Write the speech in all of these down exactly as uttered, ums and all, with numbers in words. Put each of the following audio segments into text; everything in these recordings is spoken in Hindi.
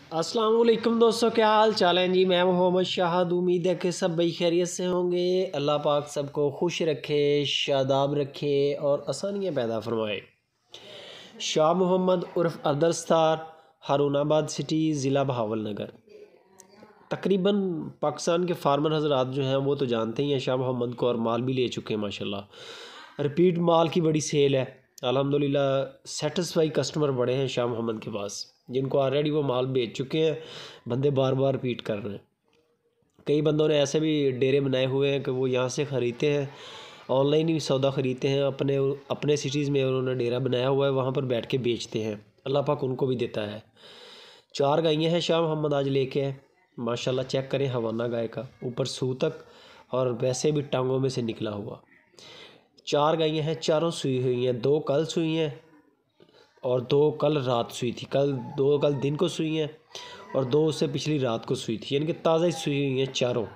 अस्सलाम वालेकुम दोस्तों, क्या हाल चाल है जी। मैं मोहम्मद शाहद। उम्मीद है कि सब भाई खैरियत से होंगे। अल्लाह पाक सबको खुश रखे, शादाब रखे और आसानियाँ पैदा फरमाए। शाह मोहम्मद उर्फ अब्दुलस्तार, हारूनाबाद सिटी, ज़िला बहावलनगर। तकरीबन पाकिस्तान के फार्मर हजरात जो हैं वो तो जानते ही हैं शाह मोहम्मद को, और माल भी ले चुके हैं माशाल्लाह। रिपीट माल की बड़ी सेल है अल्हम्दुलिल्लाह। सेटिस्फाई कस्टमर बड़े हैं शाह मोहम्मद के पास, जिनको ऑलरेडी वो माल बेच चुके हैं। बंदे बार बार रिपीट कर रहे हैं। कई बंदों ने ऐसे भी डेरे बनाए हुए हैं कि वो यहाँ से ख़रीदते हैं, ऑनलाइन ही सौदा ख़रीदते हैं। अपने अपने सिटीज़ में उन्होंने डेरा बनाया हुआ है, वहाँ पर बैठ के बेचते हैं। अल्लाह पाक उनको भी देता है। चार गायें हैं शाह मोहम्मद आज लेके आए माशाल्लाह। चेक करें हवाना गाय का, ऊपर सूतक और वैसे भी टांगों में से निकला हुआ। चार गायें हैं, चारों सूई हुई हैं। दो कल सूई हैं और दो कल रात सूई थी। कल दो कल दिन को सूई हैं और दो उससे पिछली रात को सूई थी, यानी कि ताज़ा ही सूई हुई हैं चारों।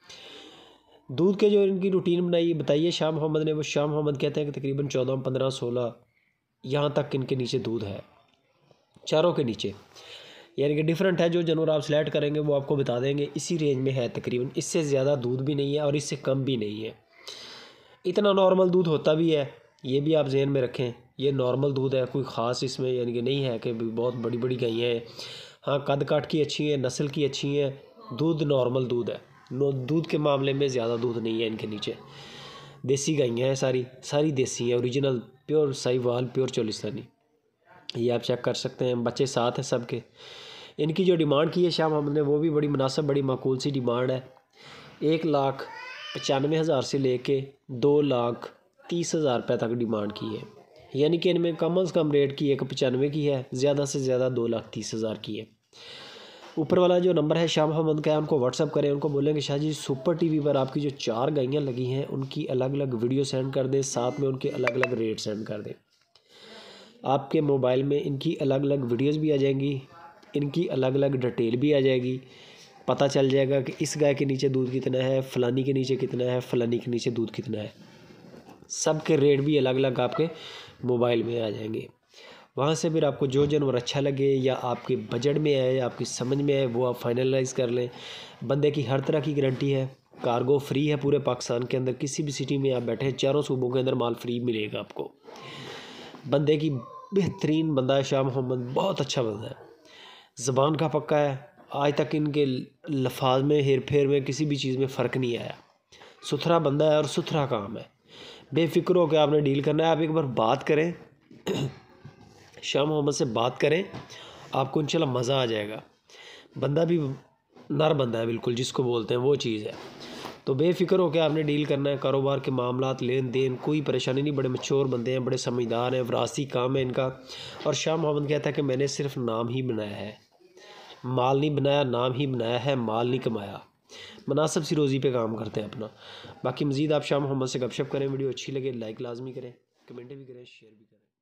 दूध के जो इनकी रूटीन बनाई बताइए शाह मोहम्मद ने, वो शाह मोहम्मद कहते हैं कि तकरीबन चौदह पंद्रह सोलह यहाँ तक इनके नीचे दूध है, चारों के नीचे। यानी कि डिफरेंट है। जो जानवर आप सेलेक्ट करेंगे वो आपको बता देंगे इसी रेंज में है तकरीबन। इससे ज़्यादा दूध भी नहीं है और इससे कम भी नहीं है। इतना नॉर्मल दूध होता भी है, ये भी आप जहन में रखें। ये नॉर्मल दूध है, कोई ख़ास इसमें यानी कि नहीं है कि बहुत बड़ी बड़ी गायें हैं। हाँ, कद काट की अच्छी है, नस्ल की अच्छी है, दूध नॉर्मल दूध है। नो दूध के मामले में ज़्यादा दूध नहीं है इनके नीचे। देसी गायें हैं, सारी सारी देसी हैं, original pure Sahiwal, pure Cholistani. ये आप चेक कर सकते हैं। बच्चे साथ हैं सबके। इनकी जो डिमांड की है शाह मोहम्मद ने वो भी बड़ी मुनासिब, बड़ी माकूल सी डिमांड है। एक लाख पचानवे हज़ार से लेके दो लाख तीस हज़ार रुपये तक डिमांड की है। यानी कि इनमें कम अज़ कम रेट की एक पचानवे की है, ज़्यादा से ज़्यादा दो लाख तीस हज़ार की है। ऊपर वाला जो नंबर है शाह मोहम्मद का है, उनको व्हाट्सअप करें। उनको बोलें कि शाह जी सुपर टीवी पर आपकी जो चार गायें लगी हैं उनकी अलग अलग वीडियो सेंड कर दें, साथ में उनके अलग अलग रेट सेंड कर दें। आपके मोबाइल में इनकी अलग अलग वीडियोज़ भी आ जाएंगी, इनकी अलग अलग डिटेल भी आ जाएगी। पता चल जाएगा कि इस गाय के नीचे दूध कितना है, फ़लानी के नीचे कितना है, फ़लानी के नीचे दूध कितना है। सब के रेट भी अलग अलग आपके मोबाइल में आ जाएंगे। वहाँ से फिर आपको जो जानवर अच्छा लगे या आपके बजट में आए या आपकी समझ में आए वो आप फाइनलाइज़ कर लें। बंदे की हर तरह की गारंटी है। कार्गो फ्री है पूरे पाकिस्तान के अंदर। किसी भी सिटी में आप बैठे, चारों सूबों के अंदर माल फ्री मिलेगा आपको। बंदे की बेहतरीन बंदा है शाह मोहम्मद, बहुत अच्छा बंदा है। ज़बान का पक्का है। आज तक इनके लफाज में, हेर फेर में, किसी भी चीज़ में फ़र्क नहीं आया। सुथरा बंदा है और सुथरा काम है। बेफिक्र हो के आपने डील करना है। आप एक बार बात करें शाह मोहम्मद से, बात करें, आपको इंशाल्लाह मज़ा आ जाएगा। बंदा भी नर बंदा है बिल्कुल, जिसको बोलते हैं वो चीज़ है। तो बेफिक्र हो के आपने डील करना है। कारोबार के मामलात, लेन देन, कोई परेशानी नहीं। बड़े मच्योर बंदे हैं, बड़े समझदार हैं, विरासती काम है इनका। और शाह मोहम्मद कहता है कि मैंने सिर्फ नाम ही बनाया है, माल नहीं बनाया, नाम ही बनाया है, माल नहीं कमाया। मुनासिब सी रोज़ी पे काम करते हैं अपना। बाकी मज़ीद आप शाह मोहम्मद से गपशप करें। वीडियो अच्छी लगे लाइक लाजमी करें, कमेंट भी करें, शेयर भी करें।